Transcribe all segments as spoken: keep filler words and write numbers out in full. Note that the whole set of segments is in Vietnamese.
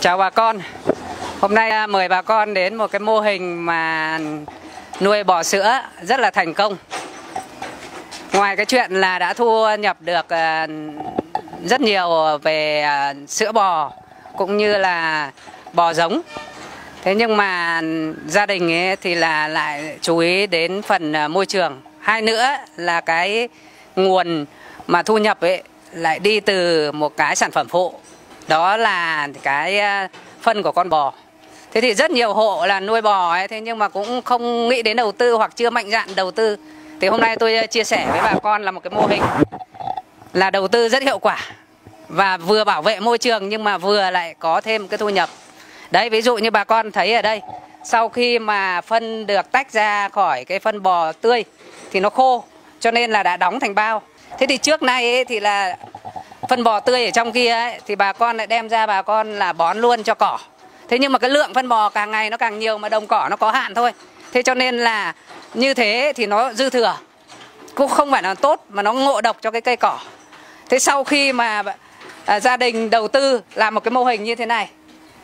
Chào bà con. Hôm nay mời bà con đến một cái mô hình mà nuôi bò sữa rất là thành công. Ngoài cái chuyện là đã thu nhập được rất nhiều về sữa bò cũng như là bò giống. Thế nhưng mà gia đình ấy thì là lại chú ý đến phần môi trường. Hai nữa là cái nguồn mà thu nhập ấy lại đi từ một cái sản phẩm phụ. Đó là cái phân của con bò. Thế thì rất nhiều hộ là nuôi bò ấy, thế nhưng mà cũng không nghĩ đến đầu tư hoặc chưa mạnh dạn đầu tư. Thì hôm nay tôi chia sẻ với bà con là một cái mô hình là đầu tư rất hiệu quả và vừa bảo vệ môi trường nhưng mà vừa lại có thêm cái thu nhập. Đấy, ví dụ như bà con thấy ở đây, sau khi mà phân được tách ra khỏi cái phân bò tươi thì nó khô, cho nên là đã đóng thành bao. Thế thì trước nay ấy, thì là phân bò tươi ở trong kia ấy, thì bà con lại đem ra bà con là bón luôn cho cỏ. Thế nhưng mà cái lượng phân bò càng ngày nó càng nhiều mà đồng cỏ nó có hạn thôi. Thế cho nên là như thế thì nó dư thừa, cũng không phải là tốt mà nó ngộ độc cho cái cây cỏ. Thế sau khi mà à, gia đình đầu tư làm một cái mô hình như thế này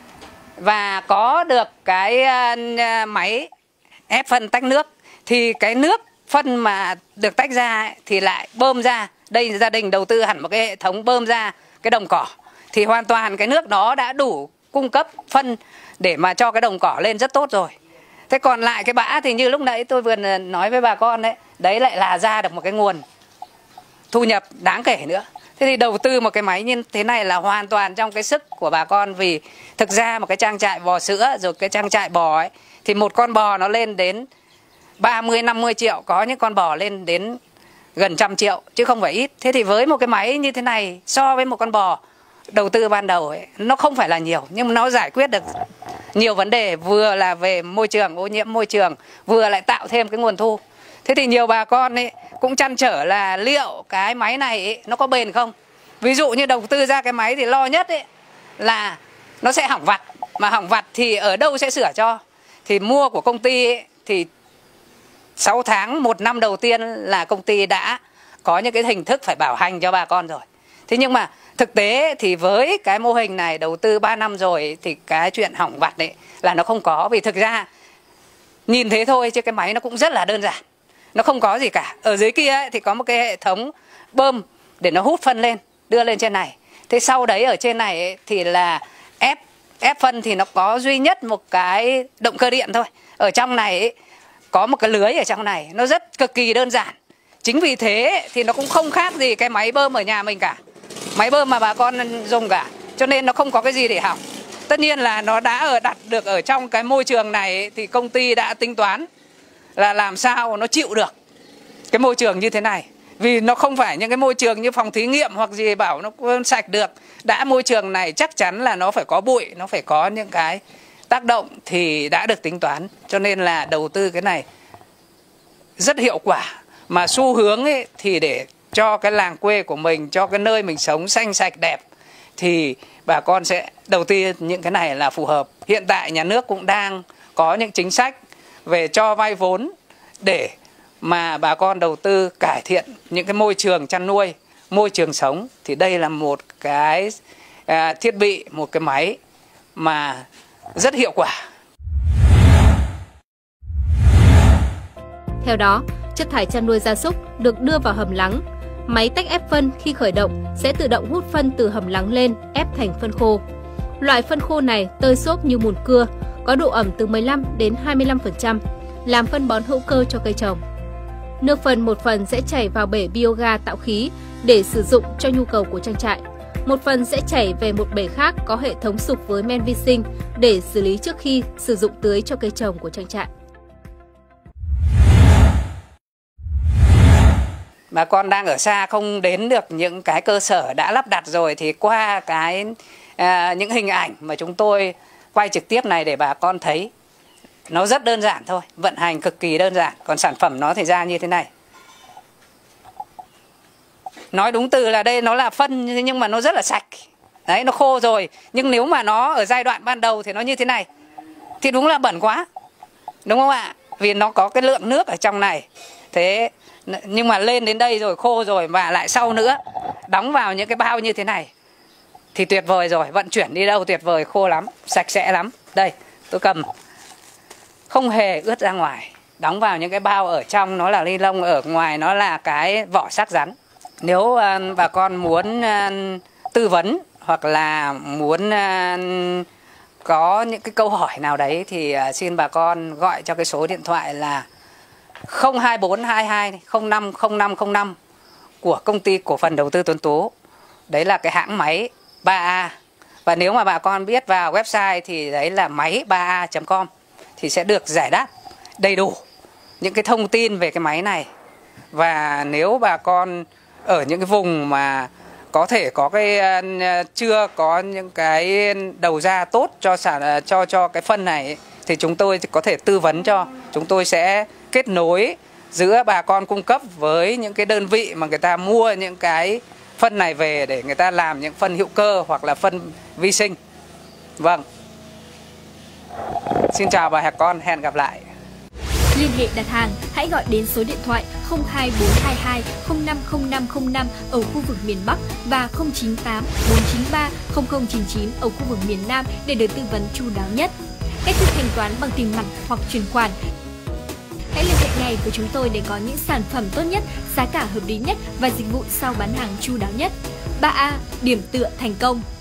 và có được cái uh, máy ép phân tách nước, thì cái nước phân mà được tách ra ấy, thì lại bơm ra. Đây gia đình đầu tư hẳn một cái hệ thống bơm ra cái đồng cỏ. Thì hoàn toàn cái nước đó đã đủ cung cấp phân để mà cho cái đồng cỏ lên rất tốt rồi. Thế còn lại cái bã thì như lúc nãy tôi vừa nói với bà con đấy, đấy lại là ra được một cái nguồn thu nhập đáng kể nữa. Thế thì đầu tư một cái máy như thế này là hoàn toàn trong cái sức của bà con. Vì thực ra một cái trang trại bò sữa rồi cái trang trại bò ấy, thì một con bò nó lên đến ba mươi năm mươi triệu, có những con bò lên đến gần trăm triệu chứ không phải ít. Thế thì với một cái máy như thế này so với một con bò đầu tư ban đầu ấy, nó không phải là nhiều nhưng mà nó giải quyết được nhiều vấn đề, vừa là về môi trường, ô nhiễm môi trường, vừa lại tạo thêm cái nguồn thu. Thế thì nhiều bà con ấy cũng trăn trở là liệu cái máy này ấy, nó có bền không. Ví dụ như đầu tư ra cái máy thì lo nhất ấy là nó sẽ hỏng vặt, mà hỏng vặt thì ở đâu sẽ sửa cho. Thì mua của công ty ấy, thì sáu tháng, một năm đầu tiên là công ty đã có những cái hình thức phải bảo hành cho bà con rồi. Thế nhưng mà thực tế thì với cái mô hình này đầu tư ba năm rồi thì cái chuyện hỏng vặt đấy là nó không có. Vì thực ra nhìn thế thôi chứ cái máy nó cũng rất là đơn giản, nó không có gì cả. Ở dưới kia ấy, thì có một cái hệ thống bơm để nó hút phân lên, đưa lên trên này. Thế sau đấy ở trên này ấy, thì là ép ép phân thì nó có duy nhất một cái động cơ điện thôi. Ở trong này ấy, có một cái lưới ở trong này, nó rất cực kỳ đơn giản. Chính vì thế thì nó cũng không khác gì cái máy bơm ở nhà mình cả, máy bơm mà bà con dùng cả. Cho nên nó không có cái gì để hỏng. Tất nhiên là nó đã ở đặt được ở trong cái môi trường này thì công ty đã tính toán là làm sao nó chịu được cái môi trường như thế này. Vì nó không phải những cái môi trường như phòng thí nghiệm hoặc gì bảo nó sạch được. Đã môi trường này chắc chắn là nó phải có bụi, nó phải có những cái tác động thì đã được tính toán. Cho nên là đầu tư cái này rất hiệu quả. Mà xu hướng ấy thì để cho cái làng quê của mình, cho cái nơi mình sống xanh sạch đẹp thì bà con sẽ đầu tư những cái này là phù hợp. Hiện tại nhà nước cũng đang có những chính sách về cho vay vốn để mà bà con đầu tư cải thiện những cái môi trường chăn nuôi, môi trường sống. Thì đây là một cái à, thiết bị, một cái máy mà rất hiệu quả. Theo đó, chất thải chăn nuôi gia súc được đưa vào hầm lắng. Máy tách ép phân khi khởi động sẽ tự động hút phân từ hầm lắng lên, ép thành phân khô. Loại phân khô này tơi xốp như mùn cưa, có độ ẩm từ mười lăm đến hai mươi lăm phần trăm, làm phân bón hữu cơ cho cây trồng. Nước phân một phần sẽ chảy vào bể bioga tạo khí để sử dụng cho nhu cầu của trang trại. Một phần sẽ chảy về một bể khác có hệ thống sục với men vi sinh để xử lý trước khi sử dụng tưới cho cây trồng của trang trại. Bà con đang ở xa không đến được những cái cơ sở đã lắp đặt rồi thì qua cái à, những hình ảnh mà chúng tôi quay trực tiếp này để bà con thấy nó rất đơn giản thôi, vận hành cực kỳ đơn giản. Còn sản phẩm nó thì ra như thế này. Nói đúng từ là đây nó là phân nhưng mà nó rất là sạch. Đấy, nó khô rồi. Nhưng nếu mà nó ở giai đoạn ban đầu thì nó như thế này thì đúng là bẩn quá, đúng không ạ? Vì nó có cái lượng nước ở trong này. Thế nhưng mà lên đến đây rồi khô rồi và lại sau nữa đóng vào những cái bao như thế này thì tuyệt vời rồi, vận chuyển đi đâu tuyệt vời, khô lắm, sạch sẽ lắm. Đây, tôi cầm không hề ướt ra ngoài. Đóng vào những cái bao ở trong nó là ni lông, ở ngoài nó là cái vỏ sắc rắn. Nếu uh, bà con muốn uh, tư vấn hoặc là muốn uh, có những cái câu hỏi nào đấy thì uh, xin bà con gọi cho cái số điện thoại là không hai bốn hai hai không năm không năm không năm của công ty cổ phần đầu tư Tuấn Tú. Đấy là cái hãng máy ba A. Và nếu mà bà con biết vào website thì đấy là máy ba a chấm com thì sẽ được giải đáp đầy đủ những cái thông tin về cái máy này. Và nếu bà con ở những cái vùng mà có thể có cái chưa có những cái đầu ra tốt cho sản cho cho cái phân này thì chúng tôi có thể tư vấn cho. Chúng tôi sẽ kết nối giữa bà con cung cấp với những cái đơn vị mà người ta mua những cái phân này về để người ta làm những phân hữu cơ hoặc là phân vi sinh. Vâng. Xin chào bà con, hẹn gặp lại. Liên hệ đặt hàng, hãy gọi đến số điện thoại không hai bốn hai hai không năm không năm không năm ở khu vực miền Bắc và không chín tám bốn chín ba không không chín chín ở khu vực miền Nam để được tư vấn chu đáo nhất. Cách thức thanh toán bằng tiền mặt hoặc chuyển khoản. Hãy liên hệ ngay với chúng tôi để có những sản phẩm tốt nhất, giá cả hợp lý nhất và dịch vụ sau bán hàng chu đáo nhất. ba A, điểm tựa thành công.